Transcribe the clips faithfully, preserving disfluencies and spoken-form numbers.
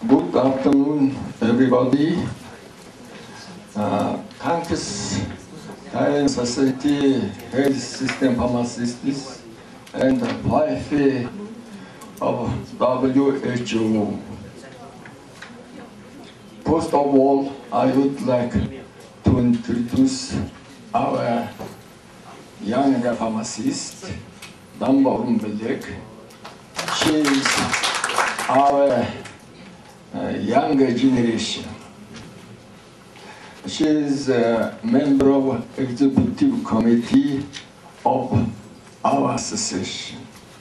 Good afternoon, everybody. Uh, thanks Thailand Society Health System Pharmacists and wife of W H O. First of all, I would like to introduce our young pharmacist, Damba Umbelek. She is our uh, younger generation. She is a member of executive committee of our association.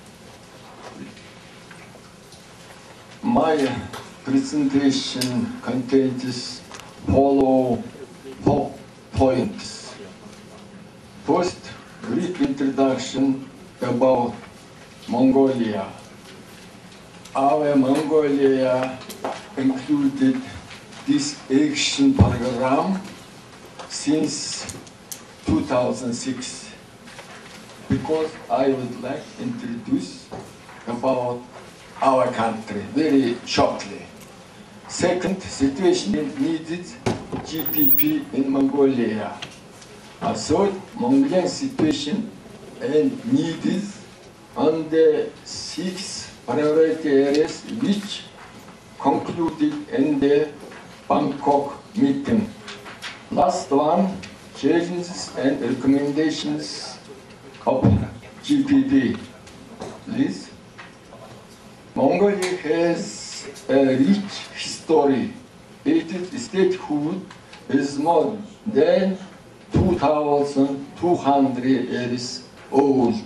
My presentation contains follow four points. First, brief introduction about Mongolia. Our Mongolia included this action program since two thousand six, because I would like to introduce about our country very shortly. Second, situation needed G P P in Mongolia. A third, Mongolian situation and needed on the six priority areas which concluded in the Bangkok meeting. Last one, challenges and recommendations of G P P. Please. Mongolia has a rich history. Its statehood is more than two thousand two hundred years old.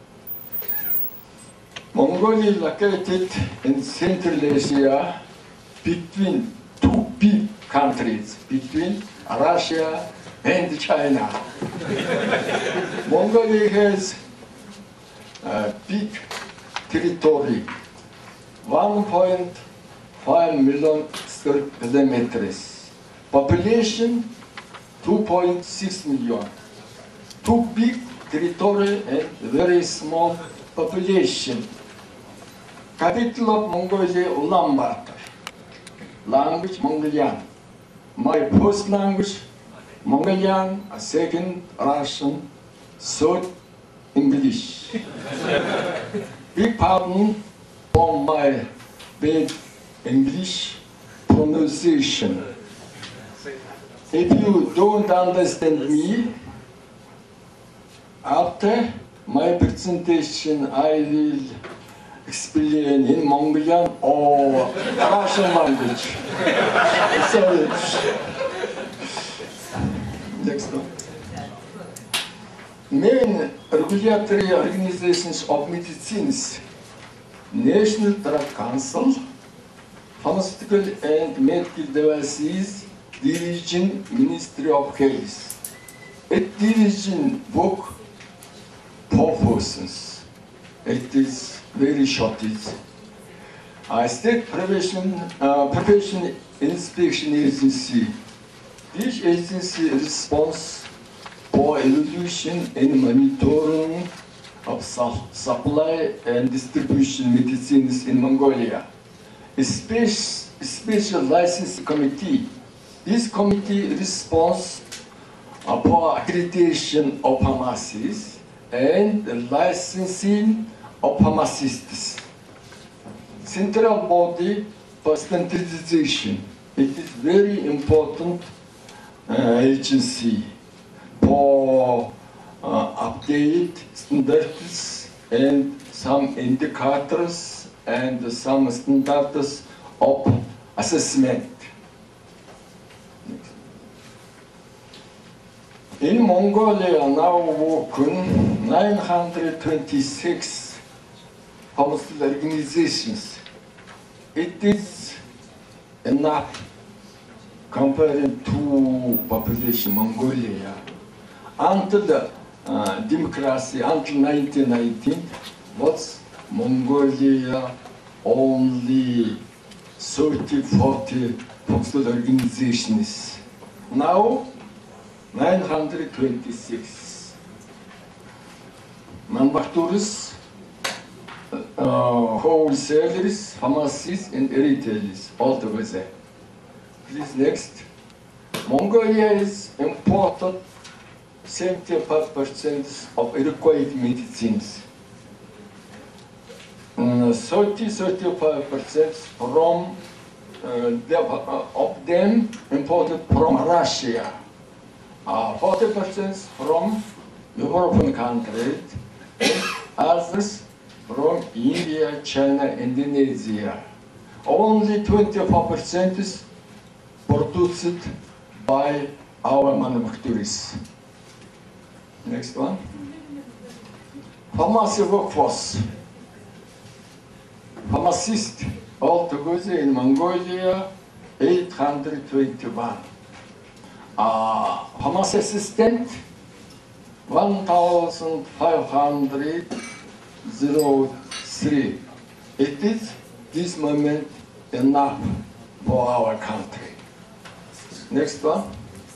Mongolia is located in Central Asia between two big countries, between Russia and China. Mongolia has a big territory, one point five million square kilometers. Population, two point six million. Too big territory and very small population. Capital of Mongolia, Ulaanbaatar. Language, Mongolian. My first language, Mongolian, second, Russian, third, English. Big pardon for my bad English pronunciation. If you don't understand me, after my presentation, I will explain in Mongolian or Russian language. Sorry. Next one. Main regulatory organizations of medicines: National Drug Council, Pharmaceutical and Medical Devices Division, Ministry of Health. It division work four persons. It is very short. Uh, State Profession, uh, Profession Inspection Agency. This agency responds for evaluation and monitoring of su supply and distribution medicines in Mongolia. A special, special license committee. This committee responds uh, for accreditation of pharmacies and the licensing of pharmacists. Central body for standardization. It is very important uh, agency for uh, update standards and some indicators and some standards of assessment. In Mongolia now working nine hundred twenty-six pharmaceutical organizations. It is enough compared to population Mongolia. Until the uh, democracy, until nineteen nineteen, was Mongolia only thirty, forty pharmaceutical organizations. Now, nine hundred twenty-six. Manufacturers, uh, uh, wholesalers, pharmacies, and retailers altogether. Please next. Mongolia is imported seventy-five percent of required medicines. thirty to thirty-five percent from uh, the, uh, of them imported from Russia. Uh, forty percent from European countries, and others from India, China, Indonesia. Only twenty-four percent is produced by our manufacturers. Next one. Pharmacy workforce. Pharmacists altogether in Mongolia, eight hundred twenty-one. Uh, pharmacy assistant, one thousand five hundred three. It is this moment enough for our country. Next one.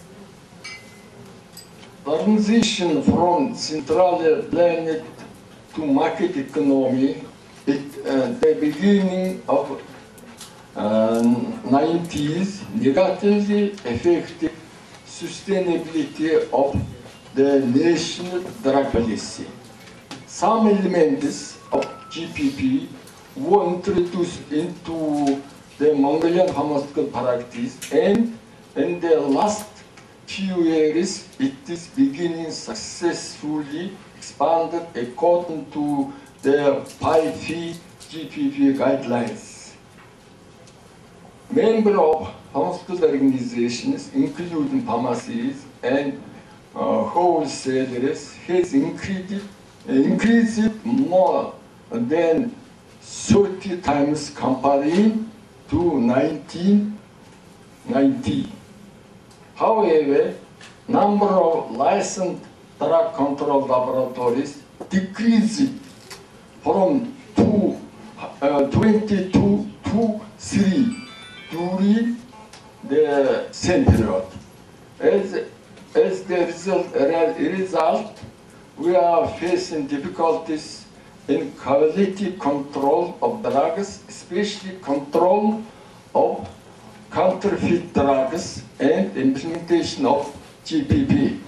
Transition from centrally planned to market economy at uh, the beginning of uh, nineties negatively affected sustainability of the national drug policy. Some elements of G P P were introduced into the Mongolian pharmaceutical practice, and in the last few years it is beginning successfully expanded according to the five G P P guidelines. Members of pharmaceutical organizations, including pharmacies and uh, wholesalers, has increased, increased more than thirty times comparing to nineteen ninety. However, number of licensed drug control laboratories decreased from two, uh, twenty-two to three during the same period. As, as the result, result, we are facing difficulties in quality control of drugs, especially control of counterfeit drugs and implementation of G P P.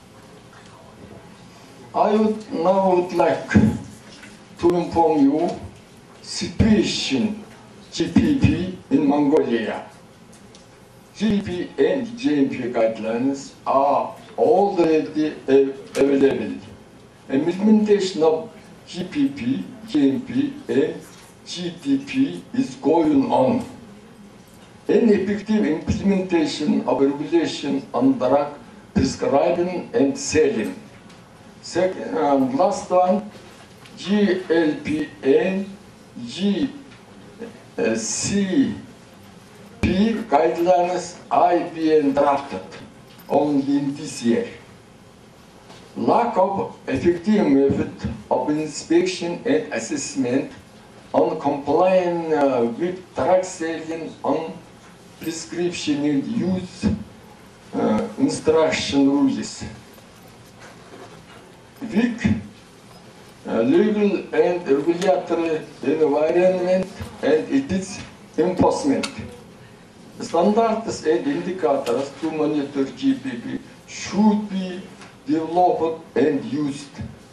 I would now would like to inform you situation G P P in Mongolia. G P P and G M P guidelines are already available. Implementation of G P P, G M P, and G D P is going on. An effective implementation of regulation on drug prescribing and selling. Second, um, last one, G L P and G C P guidelines are being drafted only in this year. Lack of effective method of inspection and assessment on complying uh, with drug selling on prescription and use uh, instruction rules. Weak uh, legal and regulatory environment and its enforcement. Standards and indicators to monitor G P P should be developed and used.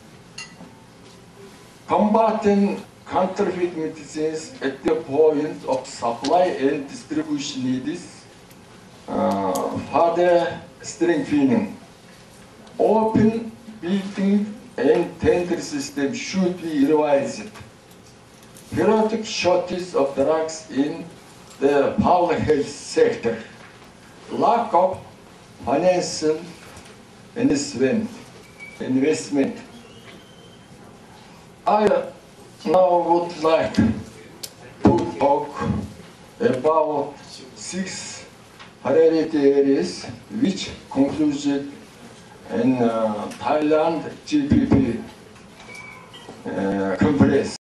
Combating counterfeit medicines at the point of supply and distribution is uh, further strengthening. Open bidding and tender system should be revised. Periodic shortage of drugs in the public health sector. Lack of financial investment. investment. I now would like to talk about six priority areas which concluded in uh, Thailand G P P uh, conference.